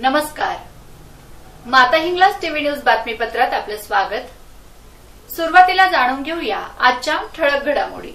नमस्कार. माता Hinglaj TV news बातमीपत्रात आपलं स्वागत. सुरुवातीला जाणून घेऊया आजच्या ठळक घडामोडी.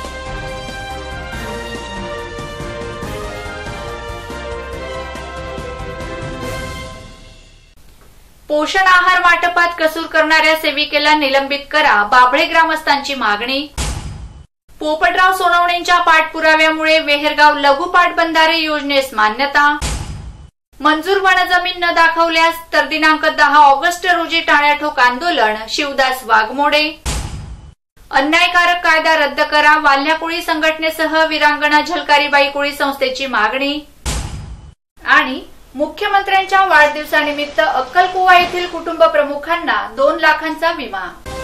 पोषण आहार वाटपात कसूर करणाऱ्या सेविकेला निलंबित करा, बाभळे ग्रामस्थांची मागणी. पोपटराव सोनवणेंच्या पाठपुराव्यामुळे वेहेरगाव लघु पाटबंधारे योजनेस मान्यता. मंजूर वनजमीन न दाखवल्यास तर दिनांक 10 ऑगस्ट रोजी टाळ्याठोक आंदोलन, शिवदास वाघमोडे. अन्यायकारक कायदा रद्द करा, वाल्ह्या कोळी संघटनेसह वीरांगणा झलकारीबाई कोळी संस्थेची मागणी. आणि मुख्यमंत्र्यांच्या वाढदिवसानिमित्त अक्कलकुवा येथील कुटुंब प्रमुखांना 2 लाखांचा विमा.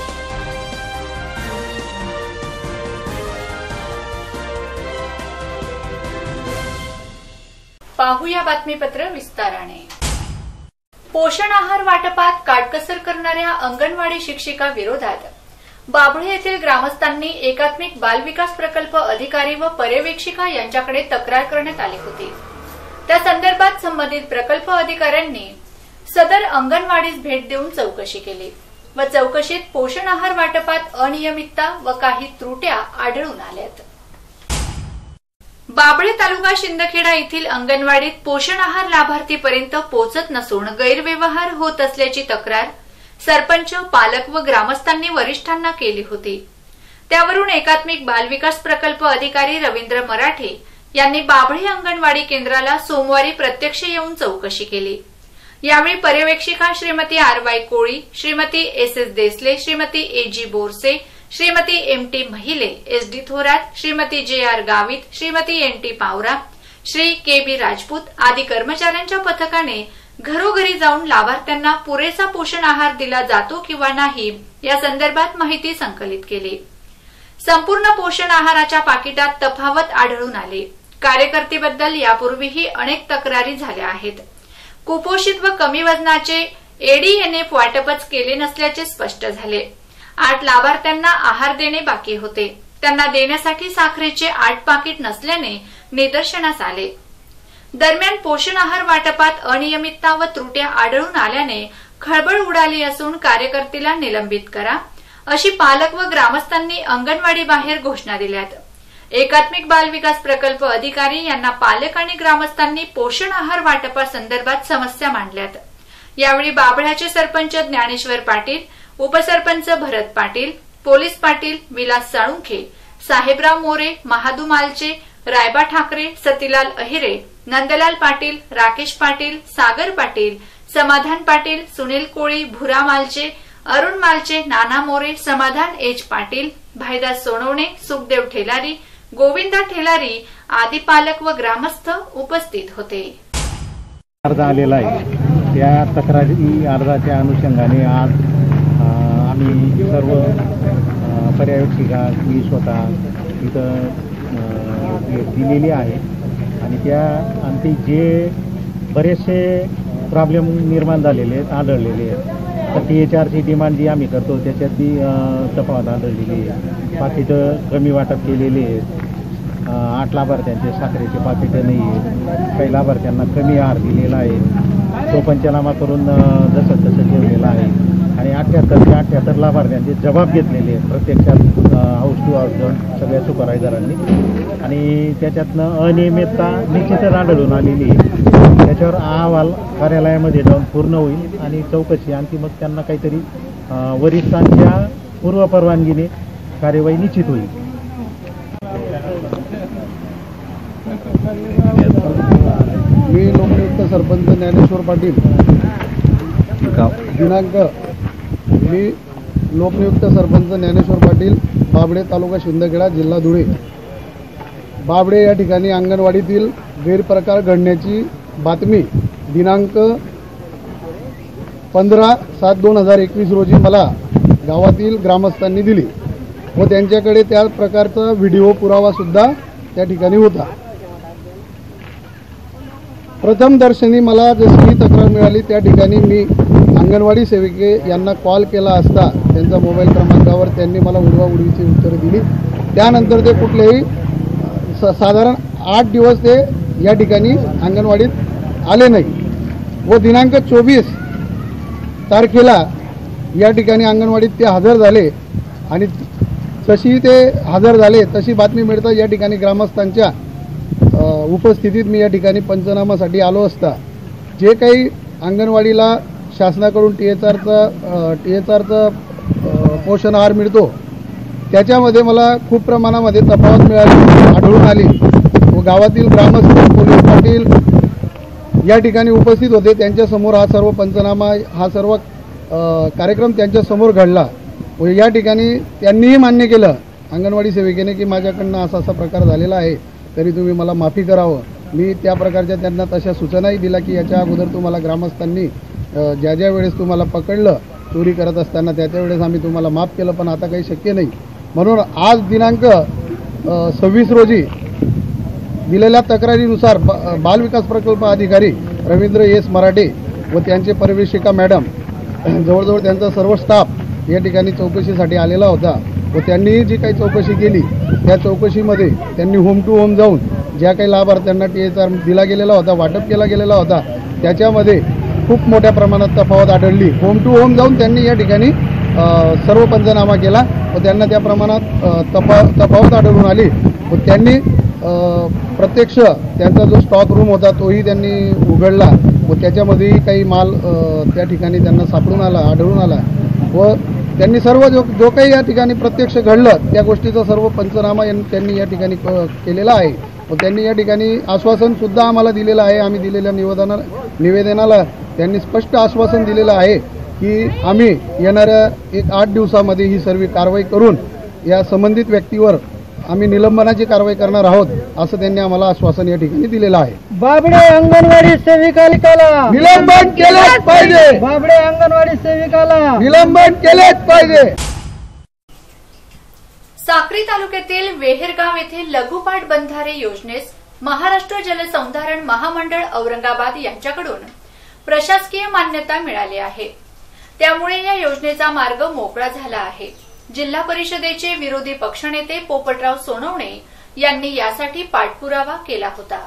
पाहूया बातमीपत्र विस्ताराने. पोषण आहार वाटपात काटकसर करणाऱ्या अंगणवाडी शिक्षिका विरोधात बाभळे येथील ग्रामस्थांनी एकात्मिक बाल विकास प्रकल्प अधिकारी व पर्यवेक्षिका यांच्याकडे तक्रार करण्यात आली होती. त्या संदर्भात संबंधित प्रकल्प अधिकाऱ्यांनी सदर अंगणवाडीस भेट देऊन चौकशी केली व चौकशीत पोषण आहार वाटपात अनियमितता व काही त्रुट्या आढळून आल्यात. बाभळे तालुका शिंदखेडा येथील अंगणवाडीत पोषण आहार लाभार्थीपर्यंत पोहोचत नसून गैरव्यवहार होत असल्याची तक्रार सरपंच, पालक व ग्रामस्थांनी वरिष्ठांना केली होती. त्यावरून एकात्मिक बाल विकास प्रकल्प अधिकारी रवींद्र मराठे यांनी बाभळे अंगणवाडी केंद्राला सोमवारी प्रत्यक्ष येऊन चौकशी केली. यावेळी पर्यवेक्षिका Shrimati R Y. Koli, Shrimati S S. Desale, Shrimati A G. Borse, Shrimati M T. Mahile, S D. Thorat, Shrimati J R. Gavit, Shrimati N T. Pawra, Shri K B. Rajput आदी कर्मचाऱ्यांच्या पथकाने घरोघरी जाऊन लाभार्थ्यांना पुरेसा पोषण आहार दिला जातो किंवा नाही या संदर्भात माहिती संकलित केली. संपूर्ण पोषण आहाराच्या पाकिटात तफावत आढळून आली. कार्यकर्तेबद्दल यापूर्वीही अनेक तक्रारी झाल्या आहेत. कुपोषित व कमी वजनाचे एडीएनएफ वाटपच केले नसल्याचे स्पष्ट झाले. 8 लाभार्थ्यांना आहार देणे बाकी होते. त्यांना देण्यासाठी साखरेचे 8 पाकिट नसल्याने निदर्शनास आले. दरम्यान पोषण आहार वाटपात अनियमितता व त्रुट्या आढळून आल्याने खळबळ उडाली असून कार्यकर्त्याला निलंबित करा अशी पालक व ग्रामस्थांनी अंगणवाडी बाहेर घोषणा दिल्यात. एकात्मिक बाल विकास प्रकल्प अधिकारी यांना पालक आणि ग्रामस्थांनी पोषण आहार वाटपासंदर्भात समस्या मांडल्यात. यावेळी बाभळ्याचे सरपंच ज्ञानेश्वर पाटील, उपसरपंच भरत पाटील, पोलीस पाटील विलास साळुंखे, साहेबराव मोरे, महादू मालचे, रायबा ठाकरे, सतीलाल अहिरे, नंदलाल पाटील, राकेश पाटील, सागर पाटील, समाधान पाटील, सुनील कोळी, भुरा मालचे, अरुण मालचे, नाना मोरे, समाधान एच पाटील, भाईदास सोनवणे, सुखदेव ठेलारी, गोविंदा ठेलारी आदी पालक व ग्रामस्थ उपस्थित होते. अर्ज आलेला आहे. त्या तक्रारी अर्जाच्या अनुषंगाने आज आम्ही सर्व पर्यवेक्षिका मी स्वतः इथं दिलेली आहे आणि त्या अंती जे बरेचसे प्रॉब्लेम निर्माण झालेले आहेत, आढळलेले आहेत. तर THRची डिमांड जी आम्ही करतो त्याच्यात ती तफावत आढळलेली आहे. पाकिटं कमी वाटप केलेली आहेत. 8 लाभार्थ्यांचे साखरेचे पाकिटं नाही आहेत. काही लाभार्थ्यांना कमी आहार दिलेला आहे. तो पंचनामा करून जसं तसं ठेवलेला आहे आणि 78 लाभार्थ्यांचे जबाब घेतलेले आहेत प्रत्यक्षात हाऊस टू हाऊस जाऊन सगळ्या सुपरवायझरांनी आणि त्याच्यातनं अनियमितता निश्चितच आढळून आलेली आहे. त्याच्यावर अहवाल कार्यालयामध्ये जाऊन पूर्ण होईल आणि चौकशी आणखी मग त्यांना काहीतरी वरिष्ठांच्या पूर्वपरवानगीने कार्यवाही निश्चित होईल. मी लोकनियुक्त सरपंच ज्ञानेश्वर पाटील मी लोकनियुक्त सरपंच ज्ञानेश्वर पाटील, बाभळे तालुका शिंदखेडा, जिल्हा धुळे. बाभळे या ठिकाणी अंगणवाडीतील गैरप्रकार घडण्याची बातमी दिनांक 15/7/2021 रोजी मला गावातील ग्रामस्थांनी दिली व त्यांच्याकडे त्या प्रकारचा व्हिडिओ पुरावा सुद्धा त्या ठिकाणी होता. प्रथम दर्शनी मला जशी तक्रार मिळाली त्या ठिकाणी मी अंगणवाडी सेविके यांना कॉल केला असता त्यांचा मोबाईल क्रमांकावर त्यांनी मला उडवाउडवीची उत्तरं दिली. त्यानंतर ते कुठलेही साधारण 8 दिवस ते या ठिकाणी अंगणवाडीत आले नाही. व दिनांक 24 तारखेला या ठिकाणी अंगणवाडीत ते हजर झाले आणि जशी ते हजर झाले तशी बातमी मिळता या ठिकाणी ग्रामस्थांच्या उपस्थितीत मी या ठिकाणी पंचनामासाठी आलो असता जे काही अंगणवाडीला शासनाकडून टीएचआरचा पोषण आहार मिळतो त्याच्यामध्ये मला खूप प्रमाणामध्ये तफावत आढळून आली व गावातील ग्रामस्थ पोलीस पाटील या ठिकाणी उपस्थित होते। त्यांच्यासमोर हा सर्व पंचनामा हा सर्व कार्यक्रम त्यांच्यासमोर घडला व या ठिकाणी त्यांनीही मान्य केलं अंगणवाडी सेविकेने की माझ्याकडनं असा प्रकार झालेला आहे, तरी तुम्ही मला माफी करावं। मी त्या प्रकारच्या त्यांना तशा सूचनाही दिल्या की याच्या अगोदर तुम्हाला ग्रामस्थांनी ज्या वेळेस तुम्हाला पकडलं चोरी करत असताना त्या वेळेस आम्ही तुम्हाला माफ केलं, पण आता काही शक्य नाही। म्हणून आज दिनांक 26 रोजी दिलेल्या तक्रारीनुसार बालविकास प्रकल्प अधिकारी रवींद्र एस मराठे व त्यांचे परिवेशिका मॅडम जवळजवळ त्यांचा सर्व स्टाफ या ठिकाणी चौकशीसाठी आलेला होता व त्यांनी जी काही चौकशी केली त्या चौकशीमध्ये त्यांनी होम टू होम जाऊन ज्या काही लाभार्थ्यांना टीएचआर दिला गेलेला होता, वाटप केला गेलेला होता, त्याच्यामध्ये खूप मोठ्या प्रमाणात तफावत आढळली। होम टू होम जाऊन त्यांनी या ठिकाणी सर्व पंचनामा केला व त्यांना त्या प्रमाणात तफावत आढळून आली व त्यांनी प्रत्यक्ष त्यांचा जो स्टॉक रूम होता तोही त्यांनी उघडला व त्याच्यामध्येही काही माल त्या ठिकाणी त्यांना आढळून आला व त्यांनी सर्व जो काही या ठिकाणी प्रत्यक्ष घडलं त्या गोष्टीचा सर्व पंचनामा त्यांनी या ठिकाणी केलेला आहे व त्यांनी या ठिकाणी आश्वासन सुद्धा आम्हाला दिलेलं आहे। आम्ही दिलेल्या निवेदनाला त्यांनी स्पष्ट आश्वासन दिलेलं आहे की आम्ही येणाऱ्या 8 दिवसामध्ये ही सर्व कारवाई करून या संबंधित व्यक्तीवर आम्ही निलंबनाची कारवाई करणार आहोत असं त्यांनी आम्हाला आश्वासन या ठिकाणी दिलेलं आहे। बाबडे अंगणवाडी सेविकाला निलंबन केलेच पाहिजे, बाबडे अंगणवाडी सेविकाला निलंबन केलेच पाहिजे। साक्री तालुक्यातील वेहेरगाव येथे लघुपाट बंधारे योजनेस महाराष्ट्र जलसंधारण महामंडळ औरंगाबाद यांच्याकडून प्रशासकीय मान्यता मिळाली आहे। त्यामुळे या योजनेचा मार्ग मोकळा झाला आहे। जिल्हा परिषदेचे विरोधी पक्षनेते पोपटराव सोनवणे यांनी यासाठी पाठपुरावा केला होता।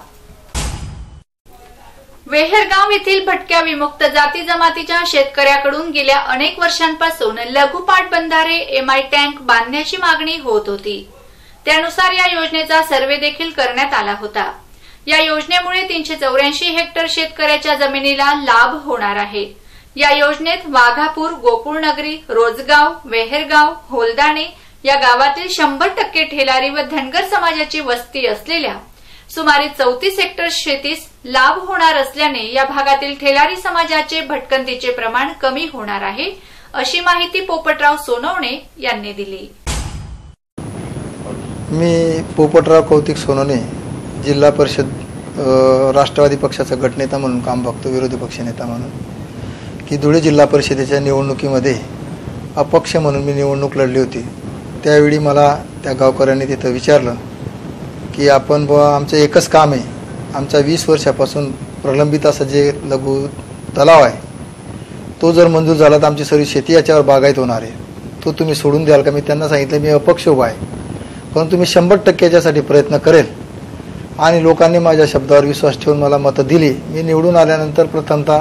वेहेरगाव येथील भटक्या विमुक्त जाती जमातीच्या शेतकऱ्याकडून गेल्या अनेक वर्षांपासून लघुपाट बंधारे एमआय टँक बांधण्याची मागणी होत होती। त्यानुसार या योजनेचा सर्वे देखील करण्यात आला होता। या योजनेमुळे 384 हेक्टर शेतकऱ्याच्या जमिनीला लाभ होणार आहे। या योजनेत वाघापूर, गोकुळनगरी, रोजगाव, वेहेरगाव, होलदाणे या गावातील 100% ठेलारी व धनगर समाजाची वस्ती असलेल्या सुमारे 34 हेक्टर शेतीस लाभ होणार असल्याने या भागातील ठेलारी समाजाचे भटकंतीचे प्रमाण कमी होणार आहे, अशी माहिती पोपटराव सोनवणे यांनी दिली। मी पोपटराव कौतिक सोनवणे, जिल्हा परिषद राष्ट्रवादी पक्षाचा गटनेता म्हणून काम बघतो, विरोधी पक्षनेता म्हणून, की धुळे जिल्हा परिषदेच्या निवडणुकीमध्ये अपक्ष म्हणून मी निवडणूक लढली होती। त्यावेळी मला त्या गावकऱ्यांनी तिथं विचारलं की आपण आमचं एकच काम आहे, आमचा 20 वर्षापासून प्रलंबित असं जे लघु तलाव आहे तो जर मंजूर झाला तर आमची सर्व शेती याच्यावर बागायत होणार आहे, तो तुम्ही सोडून द्याल का? मी त्यांना सांगितलं मी अपक्ष उभा आहे, परंतु मी 100% याच्यासाठी प्रयत्न करेल आणि लोकांनी माझ्या शब्दावर विश्वास ठेवून मला मतं दिली। मी निवडून आल्यानंतर प्रथमतः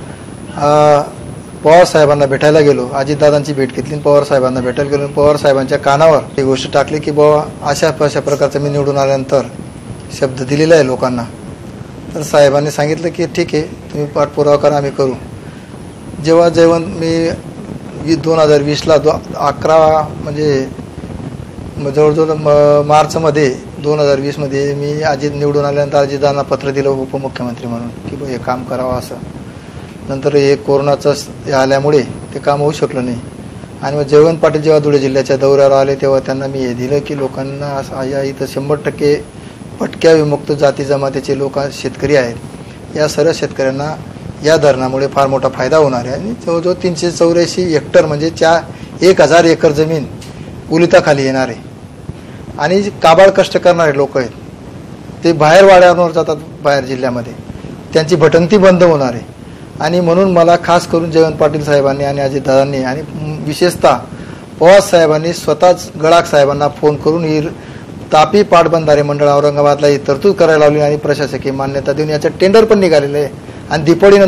पवार साहेबांना भेटायला गेलो, अजितदादांची भेट घेतली, पवार साहेबांना भेटायला गेलो। पवार साहेबांच्या कानावर ही गोष्ट टाकली की बाबा अशा प्रकारचं मी निवडून आल्यानंतर शब्द दिलेला आहे लोकांना। तर साहेबांनी सांगितलं की ठीक आहे, तुम्ही पाठपुरावा करा, आम्ही करू। जेव्हा मी 2020ला 11 म्हणजे जवळजवळ मार्चमध्ये 2020मध्ये मी निवडून आल्यानंतर अजितदादांना पत्र दिलं उपमुख्यमंत्री म्हणून की हे काम करावं असं। नंतर हे कोरोनाचं आल्यामुळे ते काम होऊ शकलं नाही आणि मग जयवंत पाटील जेव्हा धुळे जिल्ह्याच्या दौऱ्यावर आले तेव्हा त्यांना मी हे दिलं की लोकांना या इथं 100% भटक्या विमुक्त जाती जमातीचे लोक शेतकरी आहेत, या सर्व शेतकऱ्यांना या धरणामुळे फार मोठा फायदा होणार आहे आणि जवळजवळ 384 हेक्टर म्हणजे 1000 एकर जमीन उलिताखाली येणार आहे आणि काबाड कष्ट करणारे लोक आहेत ते बाहेर वाड्यांवर जातात, बाहेर जिल्ह्यामध्ये त्यांची भटंती बंद होणार आहे। आणि म्हणून मला खास करून जयवंत पाटील साहेबांनी आणि अजितदादांनी आणि विशेषतः पवार साहेबांनी स्वतःच गडाख साहेबांना फोन करून ही तापी पाटबंधारे मंडळ औरंगाबादला ही तरतूद करायला लावली आणि प्रशासकीय मान्यता देऊन याचं टेंडर पण निघालेलं आहे आणि दिवाळीनंतर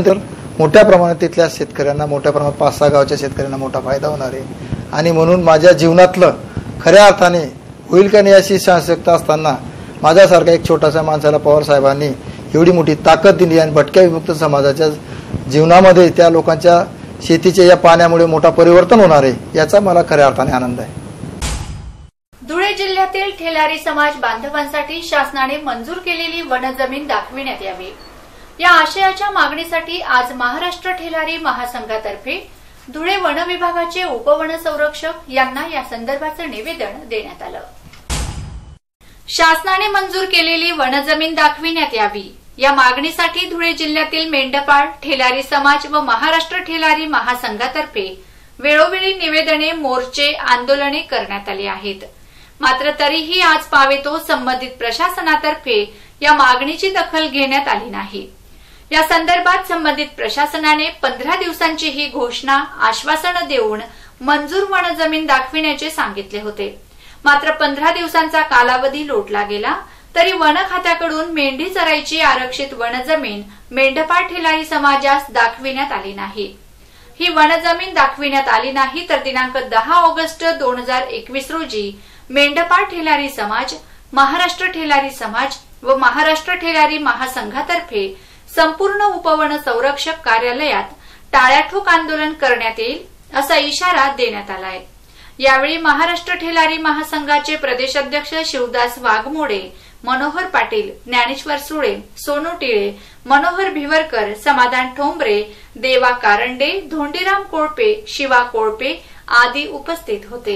मोठ्या प्रमाणात तिथल्या शेतकऱ्यांना, मोठ्या प्रमाणात 5-6 गावच्या शेतकऱ्यांना मोठा फायदा होणार आहे. आणि म्हणून माझ्या जीवनातलं खऱ्या अर्थाने होईल का नाही अशी आवश्यकता असताना माझ्यासारखा एक छोटासा माणसाला पवार साहेबांनी एवढी मोठी ताकद दिली आणि भटक्या विमुक्त समाजाच्या जीवनामध्ये त्या लोकांच्या शेतीच्या या पाण्यामुळे मोठा परिवर्तन होणार आहे, याचा मला खऱ्या अर्थाने आनंद आहे. धुळे जिल्ह्यातील ठेलारी समाज बांधवांसाठी शासनाने मंजूर केलेली वनजमीन दाखविण्यात यावी या आशयाच्या मागणीसाठी आज महाराष्ट्र ठेलारी महासंघातर्फे धुळे वन विभागाचे उपवन संरक्षक यांना या संदर्भाचं निवेदन देण्यात आलं. शासनाने मंजूर केलेली वनजमीन दाखविण्यात यावी या मागणीसाठी धुळे जिल्ह्यातील मेंढपाळ, ठेलारी समाज व महाराष्ट्र ठेलारी महासंघातर्फे वेळोवेळी निवेदने, मोर्चे, आंदोलने करण्यात आली आहेत. मात्र तरीही आज पावेतो संबंधित प्रशासनातर्फे या मागणीची दखल घेण्यात आली नाही. या संदर्भात संबंधित प्रशासनाने 15 दिवसांची ही घोषणा, आश्वासन देऊन मंजूर वनजमीन दाखविण्याचे सांगितले होते. मात्र 15 दिवसांचा कालावधी लोटला गेला तरी वन खात्याकडून मेंढी चराईची आरक्षित वनजमीन मेंढपाळ ठेलारी समाजास दाखविण्यात आली नाही. ही वनजमीन दाखविण्यात आली नाही तर दिनांक 10 ऑगस्ट 2021 रोजी मेंढपाळ ठेलारी समाज, महाराष्ट्र ठेलारी समाज व महाराष्ट्र ठेलारी महासंघातर्फे संपूर्ण उपवन संरक्षक कार्यालयात टाळ्याठोक आंदोलन करण्यात येईल असा इशारा देण्यात आलाय. यावेळी महाराष्ट्र ठेलारी महासंघाचे प्रदेशाध्यक्ष शिवदास वाघमोडे, मनोहर पाटील, ज्ञानेश्वर सुळे, सोनू टिळे, मनोहर भिवरकर, समाधान ठोंबरे, देवा कारंडे, धोंडीराम कोळपे, शिवा कोळपे आदी उपस्थित होते.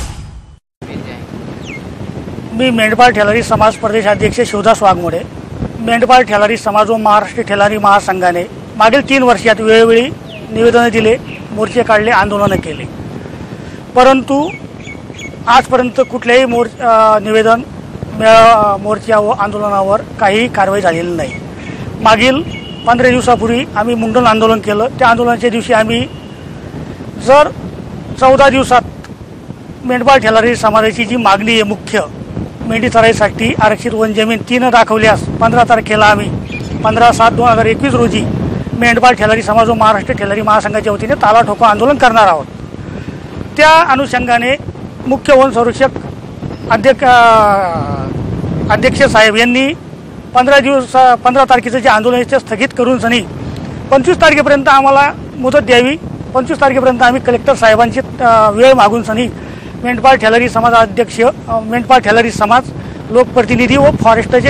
मी मेंढपाळ ठेलारी समाज प्रदेशाध्यक्ष शिवदास वाघमोडे. मेंढपाळ ठेलारी समाज व महाराष्ट्र ठेलारी महासंघाने मागील 3 वर्षात वेळोवेळी निवेदनं दिले, मोर्चे काढले, आंदोलनं केले, परंतु आजपर्यंत कुठल्याही निवेदन, मोर्चा व आंदोलनावर काही कारवाई झालेली नाही. मागील 15 दिवसापूर्वी आम्ही मुंडन आंदोलन केलं. त्या आंदोलनाच्या दिवशी आम्ही जर 14 दिवसात मेंढपाळ ठेलारी समाजाची जी मागणी आहे, मुख्य मेंढी चराईसाठी आरक्षित वनजमीन 3 दाखवल्यास 15 तारखेला आम्ही 15/7/2021 रोजी मेंढपाळ ठेलारी समाज व महाराष्ट्र ठेलारी महासंघाच्या वतीने ताला ठोको आंदोलन करणार आहोत. त्या अनुषंगाने मुख्य वन संरक्षक अध्यक्ष साहेब यांनी 15 तारखेचं जे आंदोलन आहे स्थगित करून 25 तारखेपर्यंत आम्हाला मुदत द्यावी. 25 तारखेपर्यंत आम्ही कलेक्टर साहेबांची वेळ मागून मेंढपाळ ठेलारी समाज अध्यक्ष, मेंढपाळ ठेलारी समाज, लोकप्रतिनिधी व फॉरेस्टचे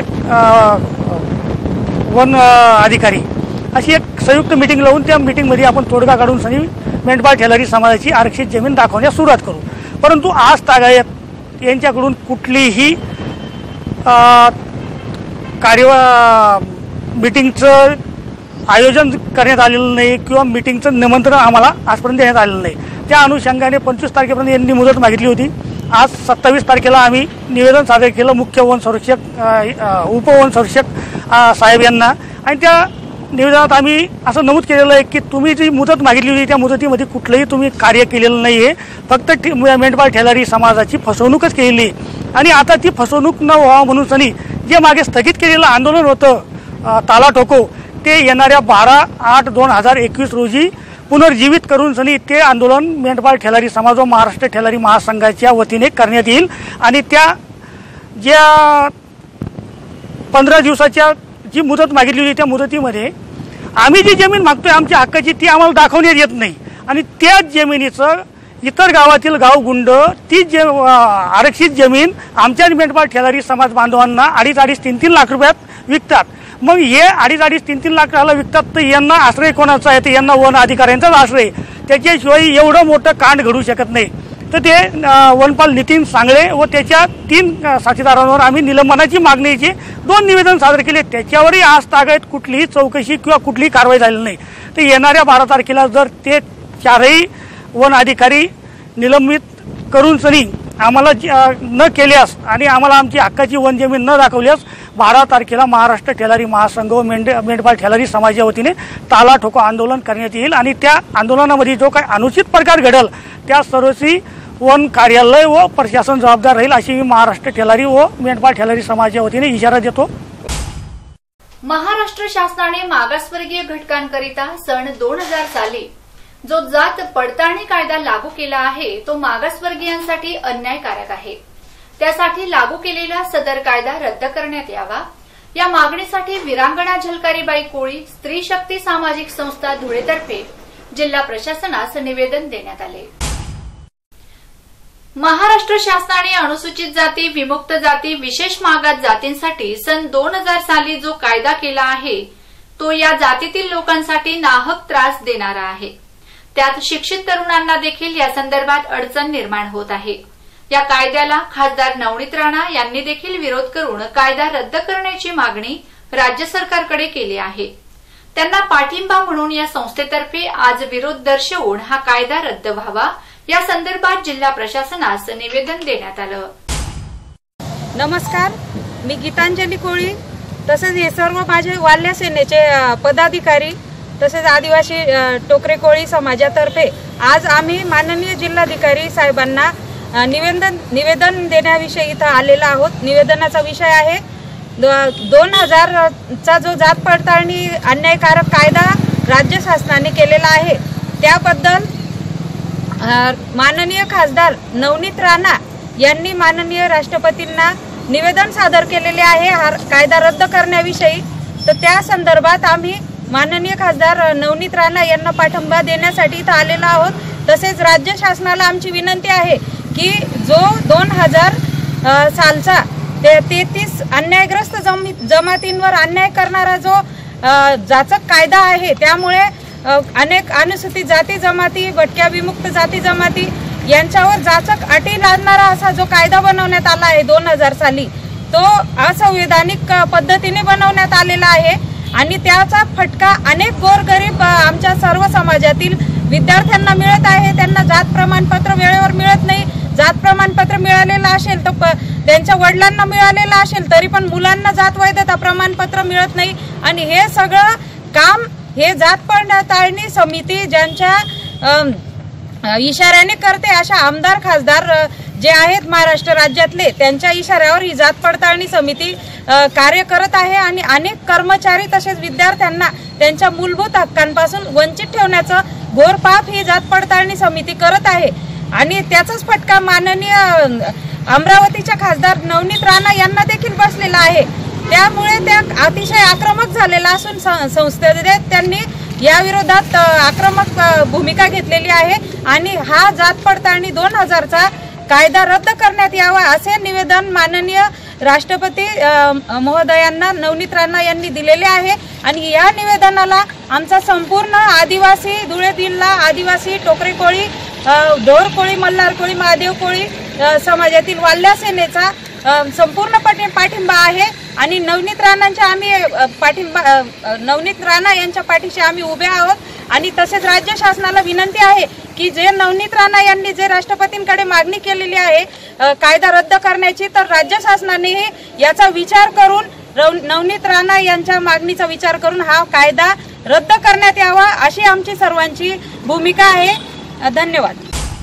वन अधिकारी अशी एक संयुक्त मीटिंग लावून त्या मीटिंगमध्ये आपण तोडगा काढून मेंढपाळ ठेलारी समाजाची आरक्षित जमीन दाखवण्यास सुरुवात करू. परंतु आज तागायत यांच्याकडून कुठलीही मीटिंगचं आयोजन करण्यात आलेलं नाही किंवा मीटिंगचं निमंत्रण आम्हाला आजपर्यंत देण्यात आलेलं नाही. त्या अनुषंगाने 25 तारखेपर्यंत यांनी मुदत मागितली होती. आज 27 तारखेला आम्ही निवेदन सादर केलं मुख्य वन संरक्षक, उपवन संरक्षक साहेब यांना. आणि त्या निवेदनात आम्ही असं नमूद केलेलं आहे की तुम्ही जी मुदत मागितली होती त्या मुदतीमध्ये कुठलंही तुम्ही कार्य केलेलं नाही आहे, फक्त मेंढपाळ ठेलारी समाजाची फसवणूकच केलेली आहे. आणि आता ती फसवणूक न व्हावं म्हणून जे मागे स्थगित केलेलं आंदोलन होतं ताला ठोको, ते येणाऱ्या 12/8/2021 रोजी पुनर्जीवित करून ते आंदोलन मेंढपाळ ठेलारी समाज व महाराष्ट्र ठेलारी महासंघाच्या वतीने करण्यात येईल. आणि त्या ज्या 15 दिवसाच्या जी मुदत मागितली होती त्या मुदतीमध्ये आम्ही जी जमीन मागतोय आमच्या हक्काची ती आम्हाला दाखवण्यात येत नाही. आणि त्याच जमिनीचं इतर गावातील गावगुंड ती आरक्षित जमीन आमच्या मेंढपाळ ठेलारी समाज बांधवांना 2.5-3 लाख रुपयात विकतात. मग हे 2.5-3 लाखाला विकतात तर यांना आश्रय कोणाचा आहे? तर यांना वन अधिकाऱ्यांचाच आश्रय. त्याच्याशिवाय एवढं मोठं कांड घडू शकत नाही. तर ते वनपाल नितीन सांगळे व त्याच्या 3 साथीदारांवर आम्ही निलंबनाची मागणीचे 2 निवेदन सादर केले. त्याच्यावरही आज तागायत कुठलीही चौकशी किंवा कुठलीही कारवाई झालेली नाही. तर येणाऱ्या 12 तारखेला जर ते 4ही वन अधिकारी निलंबित करून आम्हाला न केल्यास आणि आम्हाला आमची हक्काची वन जमीन न दाखवल्यास 12 तारखेला महाराष्ट्र ठेलारी महासंघ व मेंढपाळ ठेलारी समाजाच्या वतीने ताला ठोको आंदोलन करण्यात येईल. आणि त्या आंदोलनामध्ये जो काही अनुचित प्रकार घडेल त्या सर्वस्वी वन कार्यालय व प्रशासन जबाबदार राहील, अशी मी महाराष्ट्र ठेलारी व मेंढपाळ ठेलारी समाजाच्या वतीने इशारा देतो. महाराष्ट्र शासनाने मागासवर्गीय घटकांकरिता सन 2000 साली जो जात पडताळणी कायदा लागू केला आहे तो मागासवर्गीयांसाठी अन्यायकारक आहे. त्यासाठी लागू केलेला सदर कायदा रद्द करण्यात यावा या मागणीसाठी विरांगणा झलकारीबाई कोळी स्त्री शक्ती सामाजिक संस्था धुळेतर्फे जिल्हा प्रशासनास निवेदन देण्यात आले. महाराष्ट्र शासनाने अनुसूचित जाती, विमुक्त जाती, विशेष मागास जातींसाठी सन 2000 साली जो कायदा केला आहे तो या जातीतील लोकांसाठी नाहक त्रास देणारा आहे. त्यात शिक्षित तरुणांना देखील या संदर्भात अडचण निर्माण होत आहे. या कायद्याला खासदार नवनीत राणा यांनी देखील विरोध करून कायदा रद्द करण्याची मागणी राज्य सरकारकडे केली आहे. त्यांना पाठिंबा म्हणून या संस्थेतर्फे आज विरोध दर्शवून हा कायदा रद्द व्हावा या संदर्भात जिल्हा प्रशासनास निवेदन देण्यात आलं. नमस्कार, मी गीतांजली कोळी तसेच हे सर्व माझे वाल्य सेनेचे पदाधिकारी तसेच आदिवासी टोकरे कोळी समाजातर्फे आज आम्ही माननीय जिल्हाधिकारी साहेबांना निवेदन देण्याविषयी इथं आलेला आहोत. निवेदनाचा विषय आहे 2000चा जो जात पडताळणी अन्यायकारक कायदा राज्य शासनाने केलेला आहे त्याबद्दल माननीय खासदार नवनीत राणा यांनी माननीय राष्ट्रपतींना निवेदन सादर केलेले आहे हा कायदा रद्द करण्याविषयी. तर त्या संदर्भात आम्ही माननीय खासदार नवनीत राणा यांना पाठिंबा देण्यासाठी इथं आलेलो आहोत. तसेच राज्य शासनाला आमची विनंती आहे की जो 2000 सालचा 33 अन्यायग्रस्त जमातींवर अन्याय करणारा जो जाचक कायदा आहे त्यामुळे अनेक अनुसूचित जाती जमाती, भटक्या विमुक्त जाती जमाती यांच्यावर जाचक अटी लादणारा असा जो कायदा बनवण्यात आला आहे 2000 साली तो असंवैधानिक पद्धतीने बनवण्यात आलेला आहे आणि त्याचा फटका अनेक गोरगरीब आमच्या सर्व समाजातील विद्यार्थ्यांना मिळत आहे. त्यांना जात प्रमाणपत्र वेळेवर मिळत नाही. जात प्रमाणपत्र मिळालेलं असेल तर त्यांच्या वडिलांना मिळालेलं असेल तरी पण मुलांना जात वैधता प्रमाणपत्र मिळत नाही. आणि हे सगळं काम हे जात पडताळणी समिती ज्यांच्या इशाऱ्याने करते अशा आमदार खासदार जे आहेत महाराष्ट्र राज्यातले त्यांच्या इशाऱ्यावर ही जात पडताळणी समिती कार्य करत आहे आणि अनेक कर्मचारी तसेच विद्यार्थ्यांना त्यांच्या मूलभूत हक्कांपासून वंचित ठेवण्याचं घोर पाप ही जात पडताळणी समिती करत आहे. आणि त्याचाच फटका माननीय अमरावतीच्या खासदार नवनीत राणा यांना देखील बसलेला आहे. त्यामुळे त्या अतिशय आक्रमक झालेला असून संस्थेने त्यांनी या विरोधात आक्रमक भूमिका घेतलेली आहे आणि हा जात पडताळणी 2000चा कायदा रद्द करण्यात यावा असे निवेदन माननीय राष्ट्रपती महोदयांना नवनीत राणा यांनी दिलेले आहे. आणि या निवेदनाला आमचा संपूर्ण आदिवासी धुळे जिल्हा आदिवासी टोकरे कोळी, ढोर कोळी, मल्हार कोळी, महादेव कोळी समाजातील वाल्या सेनेचा संपूर्ण पाठिंबा आहे. आणि नवनीत राणा यांच्या पाठीशी आम्ही उभे आहोत. आणि तसेच राज्य शासनाला विनंती आहे की जे नवनीत राणा यांनी जे राष्ट्रपतींकडे मागणी केलेली आहे कायदा रद्द करण्याची तर राज्य शासनानेही याचा विचार करून नवनीत राणा यांच्या मागणीचा विचार करून हा कायदा रद्द करण्यात यावा अशी आमची सर्वांची भूमिका आहे. धन्यवाद.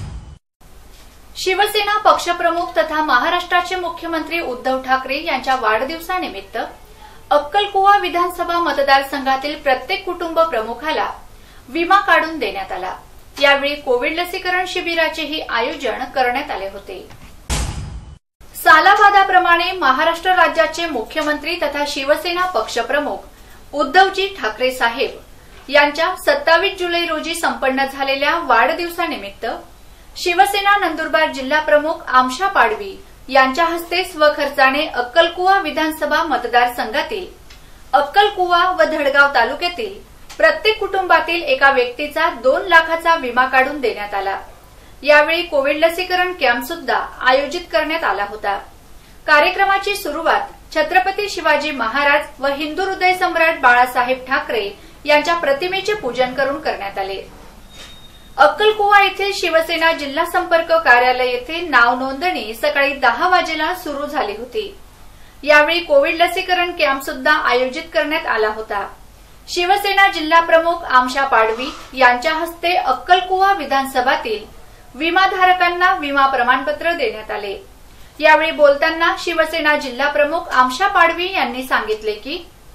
शिवसेना पक्षप्रमुख तथा महाराष्ट्राचे मुख्यमंत्री उद्धव ठाकरे यांच्या वाढदिवसानिमित्त अक्कलकुवा विधानसभा मतदारसंघातील प्रत्येक कुटुंब प्रमुखाला विमा काढून देण्यात आला. यावेळी कोविड लसीकरण शिबिराचेही आयोजन करण्यात आले होते. सालाबादाप्रमाणे महाराष्ट्र राज्याचे मुख्यमंत्री तथा शिवसेना पक्षप्रमुख उद्धवजी ठाकरे साहेब यांच्या 27 जुलै रोजी संपन्न झालेल्या वाढदिवसानिमित्त शिवसेना नंदुरबार जिल्हा प्रमुख आमशा पाडवी यांच्या हस्ते स्वखर्चाने अक्कलकुवा विधानसभा मतदारसंघातील अक्कलकुवा व धडगाव तालुक्यातील प्रत्येक कुटुंबातील एका व्यक्तीचा 2 लाखाचा विमा काढून देण्यात आला. यावेळी कोविड लसीकरण कॅम्प सुद्धा आयोजित करण्यात आला होता. कार्यक्रमाची सुरुवात छत्रपती शिवाजी महाराज व हिंदू हृदय सम्राट बाळासाहेब ठाकरे यांच्या प्रतिमेचे पूजन करून करण्यात आले. अक्कलकुवा येथील शिवसेना जिल्हा संपर्क कार्यालय येथे नाव नोंदणी सकाळी 10 वाजेला सुरू झाली होती. यावेळी कोविड लसीकरण कॅम्प सुद्धा आयोजित करण्यात आला होता. शिवसेना जिल्हा प्रमुख आमशा पाडवी यांच्या हस्ते अक्कलकुवा विधानसभातील विमाधारकांना विमा प्रमाणपत्र देण्यात आले. यावेळी बोलताना शिवसेना जिल्हा प्रमुख आमशा पाडवी यांनी सांगितले की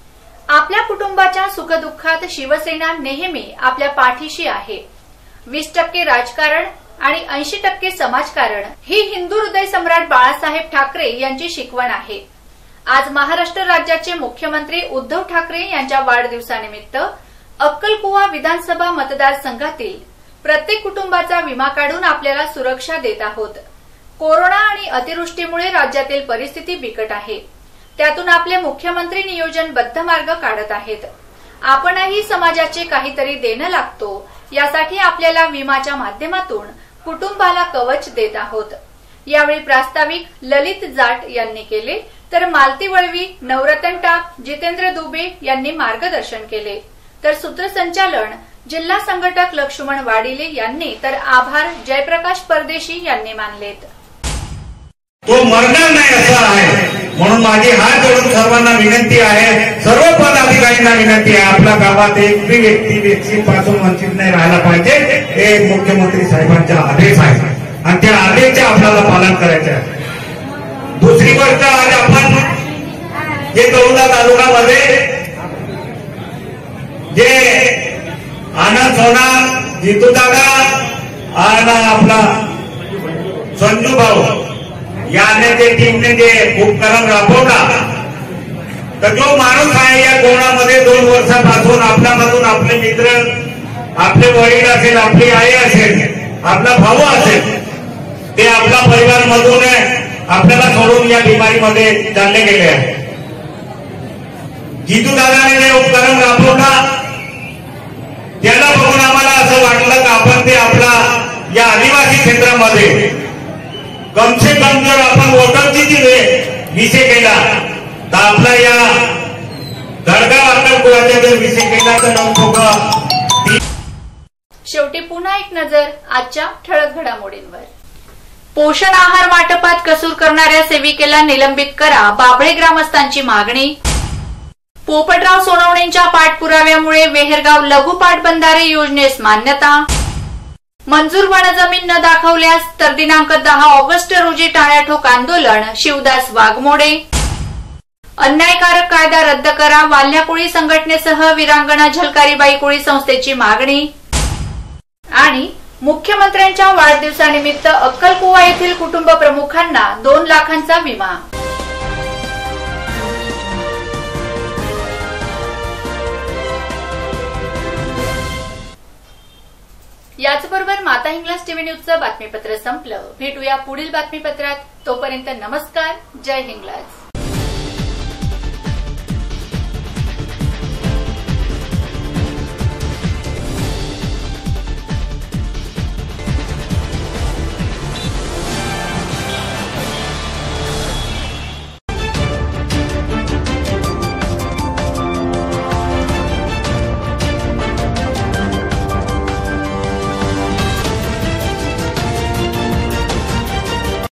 आपल्या कुटुंबाच्या सुखदुःखात शिवसेना नेहमी आपल्या पाठीशी आहे. 20% राजकारण आणि 80% समाजकारण ही हिंदू हृदय सम्राट बाळासाहेब ठाकरे यांची शिकवण आहे. आज महाराष्ट्र राज्याचे मुख्यमंत्री उद्धव ठाकरे यांच्या वाढदिवसानिमित्त अक्कलकुवा विधानसभा मतदारसंघातील प्रत्येक कुटुंबाचा विमा काढून आपल्याला सुरक्षा देत आहोत. कोरोना आणि अतिवृष्टीमुळे राज्यातील परिस्थिती बिकट आहे. त्यातून आपले मुख्यमंत्री नियोजनबद्ध मार्ग काढत आहेत. आपणही समाजाचे काहीतरी देणं लागतो यासाठी आपल्याला विमाच्या माध्यमातून कुटुंबाला कवच देत आहोत. यावेळी प्रास्ताविक ललित जाट यांनी केले, तर मालती वळवी, नवरतन टाक, जितेंद्र दुबे यांनी मार्गदर्शन केले, तर सूत्रसंचालन जिल्हा संघटक लक्ष्मण वाडिले यांनी, तर आभार जयप्रकाश परदेशी यांनी मानलेत. तो मरणार नाही असं आहे, म्हणून माझी हात जोडून सर्वांना विनंती आहे, सर्व पदाधिकाऱ्यांना विनंती आहे, आपल्या गावात एकही व्यक्ती वॅक्सिन पासून वंचित नाही राहायला पाहिजे. हे मुख्यमंत्री साहेबांचा आदेश आहे आणि त्या आदेशाचे आपल्याला पालन करायचे आहे. दुसरी गोष्ट, आज आपण जे तळोदा तालुक्यामध्ये जे आनंद सोना, जितू दादा आणि आपला संजू भाऊ याने ते टीमने जे उपक्रम राबवला, तर जो माणूस आहे या कोरोनामध्ये 2 वर्षापासून आपल्यामधून आपले मित्र, आपले वडील असेल, आपली आई असेल, आपला भाऊ असेल, ते आपला परिवारमधून आपल्याला सोडून या बिमारीमध्ये चालले गेले आहे. जितू दादाने जे उपक्रम राबवला त्याला बघून आम्हाला असं वाटलं की आपण ते आपला या आदिवासी क्षेत्रामध्ये कम से कम जर आपण वोटरची विषय केला तर आपला या दडगाव अक्कलकुवाच्या जर विषय केला तर शेवटी पुन्हा एक नजर आजच्या ठळक घडामोडींवर. पोषण आहार वाटपात कसूर करणाऱ्या सेविकेला निलंबित करा, बाबळे ग्रामस्थांची मागणी. पोपटराव सोनवणेंच्या पाठपुराव्यामुळे वेहेरगाव लघु पाटबंधारे योजनेस मान्यता. मंजूर वनजमीन न दाखवल्यास तर दिनांक 10 ऑगस्ट रोजी टाळ्याठोक आंदोलन, शिवदास वाघमोडे. अन्यायकारक कायदा रद्द करा, वाल्ह्या कोळी संघटनेसह वीरांगणा झलकारीबाई कोळी संस्थेची मागणी. आणि मुख्यमंत्र्यांच्या वाढदिवसानिमित्त अक्कलकुवा येथील कुटुंब प्रमुखांना 2 लाखांचा विमा. याचबरोबर माता हिंगलाज टीव्ही न्यूजचं बातमीपत्र संपलं. भेटूया पुढील बातमीपत्रात. तोपर्यंत नमस्कार. जय हिंगलाज.